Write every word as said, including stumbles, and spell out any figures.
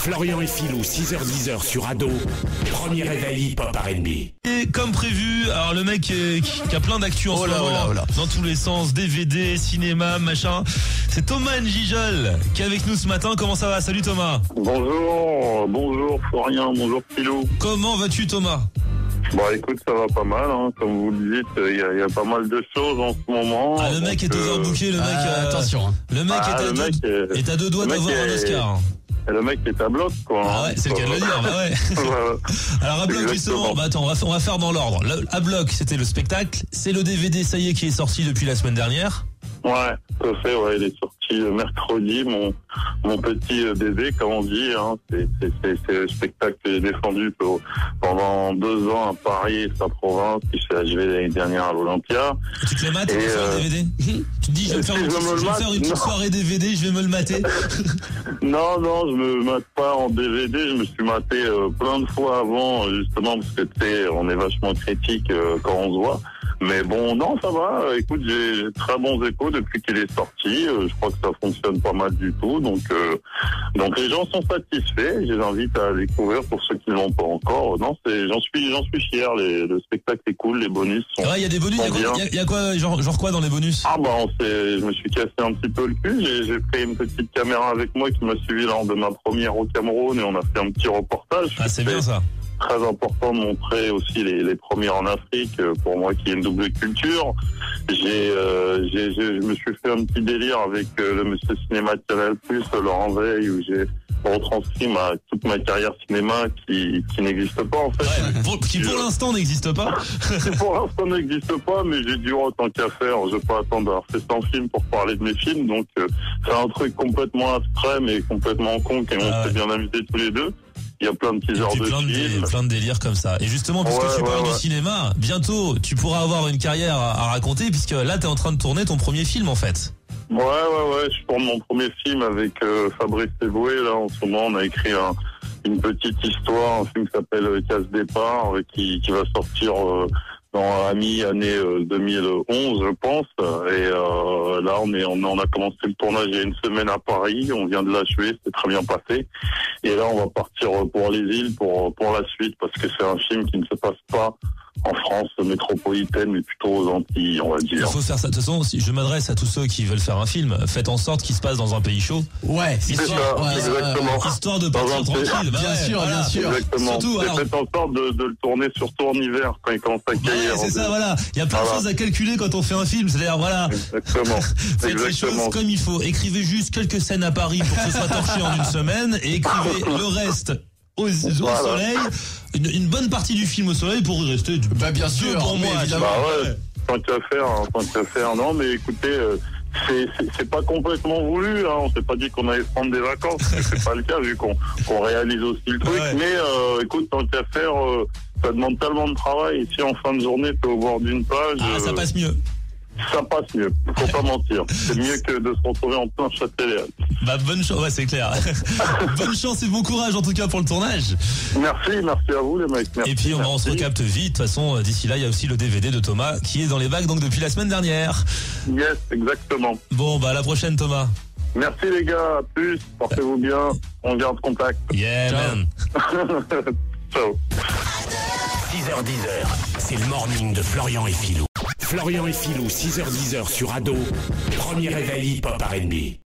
Florian et Philou, six heures dix sur Ado, premier réveil hip-hop R and B. Et comme prévu, alors le mec euh, qui, qui a plein d'actu en Oh ce là, moment, oh là, oh là. dans tous les sens, D V D, cinéma, machin. C'est Thomas Njijol qui est avec nous ce matin. Comment ça va? Salut Thomas. Bonjour, bonjour Florian, bonjour Philou. Comment vas-tu Thomas? Bon écoute, ça va pas mal, hein. Comme vous le dites, il y, a- il y a pas mal de choses en ce moment. Ah, le mec donc, est euh, overbooké, le mec. Ah, euh, attention, hein. Le mec Ah, est, à le deux, mec est- est à deux doigts le mec d'avoir un est- Oscar. le mec est à bloc, quoi. Ah hein. ouais, c'est le cas de le dire, bah ouais. Voilà. Alors à bloc Exactement. justement, bah attends, on va, faire- on va faire dans l'ordre. Le- À bloc, c'était le spectacle, c'est le D V D, ça y est, qui est sorti depuis la semaine dernière. Ouais, tout à fait, ouais, il est sorti euh, mercredi, mon, mon petit euh, bébé, comme on dit, hein. C'est, c'est, c'est, c'est le spectacle que j'ai défendu pour- pendant deux ans à Paris et sa province, qui s'est achevé l'année dernière à l'Olympia. Et tu te le mates Et, pour faire euh, le D V D? Tu te dis, je vais me faire si une, je petite- me le je vais me mate, faire une petite non. soirée D V D, je vais me le mater. Non, non, je me mate pas en D V D, je me suis maté euh, plein de fois avant, justement, parce que tu sais, on est vachement critique euh, quand on se voit. Mais bon, non, ça va. Écoute, j'ai j'ai très bons échos depuis qu'il est sorti. Euh, je crois que ça fonctionne pas mal du tout. Donc, euh, donc les gens sont satisfaits. Je les invite à découvrir pour ceux qui ne l'ont pas encore. Non, c'est, j'en suis, j'en suis fier. Les, le spectacle est cool, les bonus sont. Ouais, il y a des bonus, il y a sont quoi, bien. il y a- il y a quoi genre, genre quoi dans les bonus? Ah bah, on s'est, je me suis cassé un petit peu le cul. J'ai, j'ai pris une petite caméra avec moi qui m'a suivi lors de ma première au Cameroun et on a fait un petit reportage. Ah, c'est bien ça. Très important de montrer aussi les, les premiers en Afrique, euh, pour moi qui ai une double culture. J'ai, euh, j'ai, j'ai- je me suis fait un petit délire avec euh, le Monsieur Cinéma de Canal plus, Laurent Veil, où j'ai retranscrit ma, toute ma carrière cinéma qui, qui n'existe pas en fait. Ouais, pour- qui pour l'instant n'existe pas. Qui pour l'instant n'existe pas, mais j'ai dû autant qu'à faire. Je vais pas attendre d'avoir fait cent films pour parler de mes films, donc euh, c'est un truc complètement abstrait mais complètement con et on Ah ouais. s'est bien amusé tous les deux. Il y a plein de Et petits heures puis de plein de, dé- films. plein de délires comme ça. Et justement, puisque Ouais, tu ouais, parles ouais. du cinéma, bientôt tu pourras avoir une carrière à, à raconter, puisque là t'es en train de tourner ton premier film en fait. Ouais, ouais, ouais, je tourne mon premier film avec euh, Fabrice Eboué. Là, en ce moment, on a écrit un- une petite histoire, un film qui s'appelle euh, Casse Départ, euh, qui, qui va sortir euh, dans la mi-année euh, deux mille onze, je pense. Et euh, là, on est, on, on a commencé le tournage il y a une semaine à Paris. On vient de l'achever, c'est très bien passé. Et là, on va partir pour les îles pour pour la suite, parce que c'est un film qui ne se passe pas en France métropolitaine, mais plutôt aux Antilles, on va Il dire. faut faire ça. De toute façon, si je m'adresse à tous ceux qui veulent faire un film, faites en sorte qu'il se passe dans un pays chaud, Ouais, C'est ça, Histoire- ouais, exactement. histoire de Dans partir un tranquille. pays- Bah Bien ouais, sûr, voilà. bien sûr. Exactement. Surtout, J'ai alors- fait en sorte de, de le tourner surtout en hiver quand il commence à Ouais, cailler. c'est ça, voilà. Il y a plein de Voilà. choses à calculer quand on fait un film. C'est-à-dire, voilà, Exactement. faites les choses Exactement. comme il faut. Écrivez juste quelques scènes à Paris pour que ce soit torché en une semaine, et écrivez le reste au, au Voilà. soleil. Une, une bonne partie du film au soleil pour y rester. Bah, bien deux sûr, bons mais mois. évidemment. Bah ouais, tant qu'à faire, hein, tant qu'à faire. Non, mais écoutez, euh, c'est, c'est, c'est pas complètement voulu. Hein. On s'est pas dit qu'on allait prendre des vacances. mais C'est pas le cas vu qu'on, qu'on réalise aussi le truc. Ouais. Mais euh, écoute, tant qu'à faire, euh, ça demande tellement de travail. Et si en fin de journée, t'es au bord d'une page, Ah, ça euh, passe mieux. ça passe mieux. Faut pas mentir. C'est mieux que de se retrouver en plein Châtelet. Bah, bonne chance, ouais, c'est clair. Bonne chance et bon courage en tout cas pour le tournage. Merci, merci à vous les mecs. Merci, Et puis on, va- on se merci. recapte vite. De toute façon, euh, d'ici là, il y a aussi le D V D de Thomas qui est dans les bacs donc depuis la semaine dernière. Yes, exactement. Bon, bah à la prochaine Thomas. Merci les gars, à plus, portez-vous bien, on garde contact. Yeah, Ciao. man. Ciao. six heures dix, c'est le morning de Florian et Philou. Florian et Philou, six heures dix sur Ado, premier réveil hip-hop R and B.